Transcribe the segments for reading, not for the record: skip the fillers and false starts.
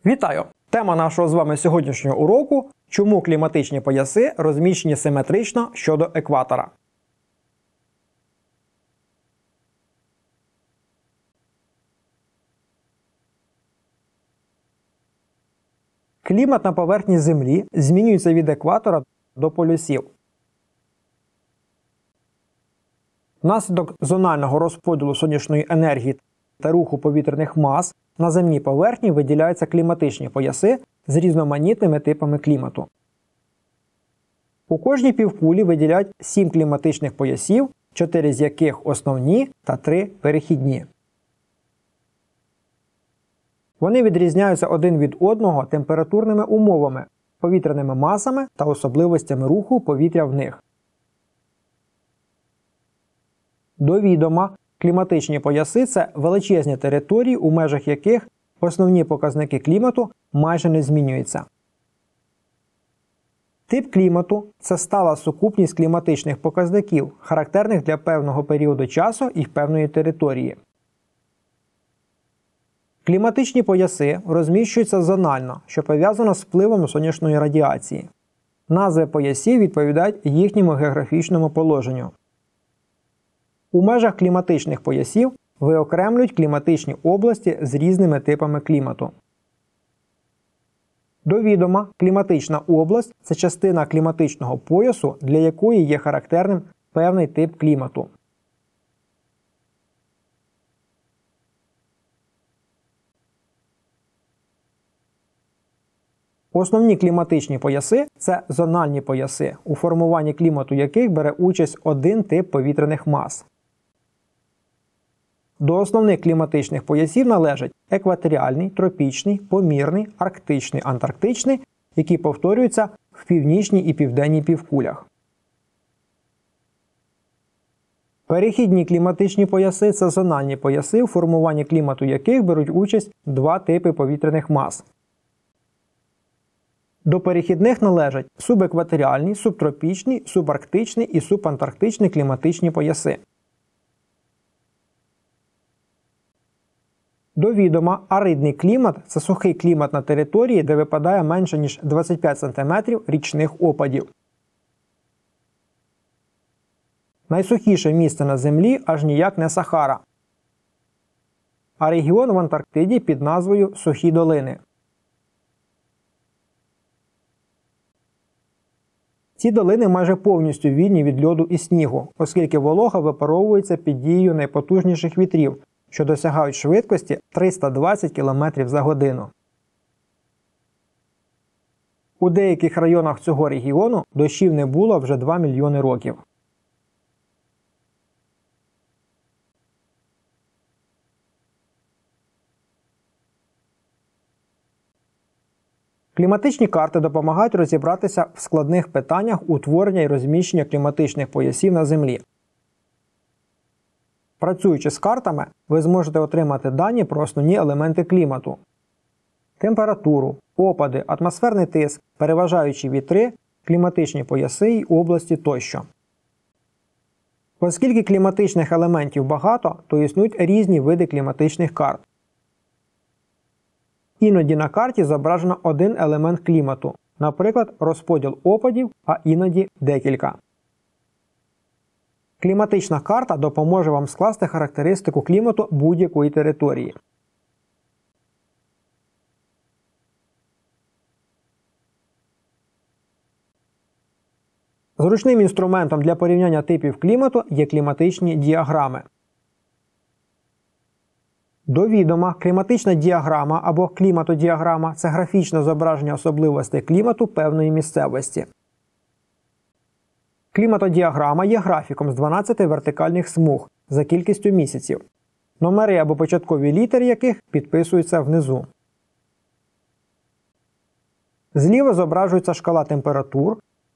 Вітаю! Тема нашого з вами сьогоднішнього уроку – чому кліматичні пояси розміщені симетрично щодо екватора. Клімат на поверхні Землі змінюється від екватора до полюсів. Внаслідок зонального розподілу сонячної енергії та руху повітряних мас на земній поверхні виділяються кліматичні пояси з різноманітними типами клімату. У кожній півкулі виділяють 7 кліматичних поясів, 4 з яких основні та 3 перехідні. Вони відрізняються один від одного температурними умовами, повітряними масами та особливостями руху повітря в них. До відома, кліматичні пояси – це величезні території, у межах яких основні показники клімату майже не змінюються. Тип клімату – це стала сукупність кліматичних показників, характерних для певного періоду часу і певної території. Кліматичні пояси розміщуються зонально, що пов'язано з впливом сонячної радіації. Назви поясів відповідають їхньому географічному положенню. У межах кліматичних поясів виокремлюють кліматичні області з різними типами клімату. До відома, кліматична область – це частина кліматичного поясу, для якої є характерним певний тип клімату. Основні кліматичні пояси – це зональні пояси, у формуванні клімату яких бере участь один тип повітряних мас. До основних кліматичних поясів належать екваторіальний, тропічний, помірний, арктичний, антарктичний, які повторюються в північній і південній півкулях. Перехідні кліматичні пояси – це зональні пояси, у формуванні клімату яких беруть участь два типи повітряних мас. До перехідних належать субекваторіальний, субтропічний, субарктичний і субантарктичний кліматичні пояси. До відома, аридний клімат – це сухий клімат на території, де випадає менше ніж 25 см річних опадів. Найсухіше місце на Землі аж ніяк не Сахара, а регіон в Антарктиді під назвою Сухі долини. Ці долини майже повністю вільні від льоду і снігу, оскільки волога випаровується під дією найпотужніших вітрів, що досягають швидкості 320 км за годину. У деяких районах цього регіону дощів не було вже 2 мільйони років. Кліматичні карти допомагають розібратися в складних питаннях утворення і розміщення кліматичних поясів на Землі. Працюючи з картами, ви зможете отримати дані про основні елементи клімату – температуру, опади, атмосферний тиск, переважаючі вітри, кліматичні пояси й області тощо. Оскільки кліматичних елементів багато, то існують різні види кліматичних карт. Іноді на карті зображено один елемент клімату, наприклад, розподіл опадів, а іноді декілька. Кліматична карта допоможе вам скласти характеристику клімату будь-якої території. Зручним інструментом для порівняння типів клімату є кліматичні діаграми. До відома, кліматична діаграма або кліматодіаграма – це графічне зображення особливостей клімату певної місцевості. Кліматодіаграма є графіком з 12 вертикальних смуг за кількістю місяців, номери або початкові літери яких підписуються внизу. Зліва зображується шкала температур,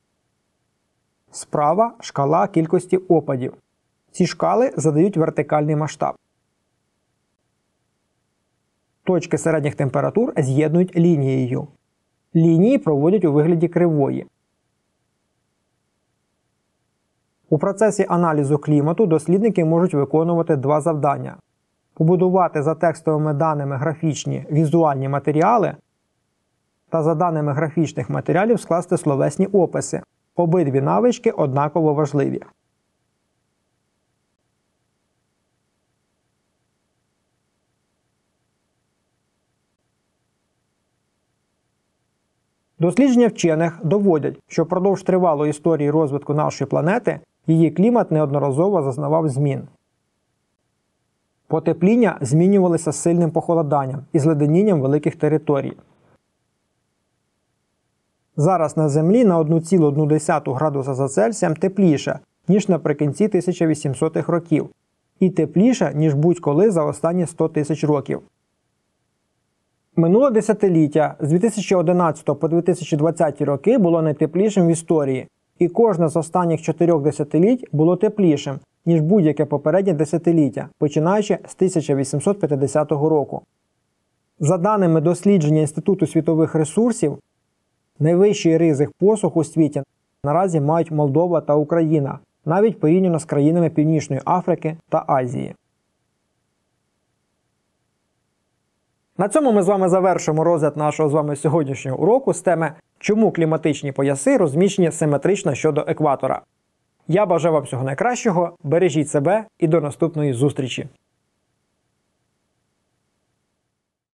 справа – шкала кількості опадів. Ці шкали задають вертикальний масштаб. Точки середніх температур з'єднують лінією. Лінії проводять у вигляді кривої. У процесі аналізу клімату дослідники можуть виконувати два завдання – побудувати за текстовими даними графічні візуальні матеріали та за даними графічних матеріалів скласти словесні описи. Обидві навички однаково важливі. Дослідження вчених доводять, що впродовж тривалої історії розвитку нашої планети її клімат неодноразово зазнавав змін. Потепління змінювалися з сильним похолоданням і зледенінням великих територій. Зараз на Землі на 1,1 градуса за Цельсієм тепліше, ніж наприкінці 1800-х років, і тепліше, ніж будь-коли за останні 100 тисяч років. Минуле десятиліття з 2011 по 2020 роки було найтеплішим в історії, і кожне з останніх 4 десятиліть було теплішим, ніж будь-яке попереднє десятиліття, починаючи з 1850 року. За даними дослідження Інституту світових ресурсів, найвищий ризик посух у світі наразі мають Молдова та Україна, навіть порівняно з країнами Північної Африки та Азії. На цьому ми з вами завершимо розгляд нашого з вами сьогоднішнього уроку з теми «Чому кліматичні пояси розміщені симетрично щодо екватора?». Я бажаю вам всього найкращого, бережіть себе і до наступної зустрічі!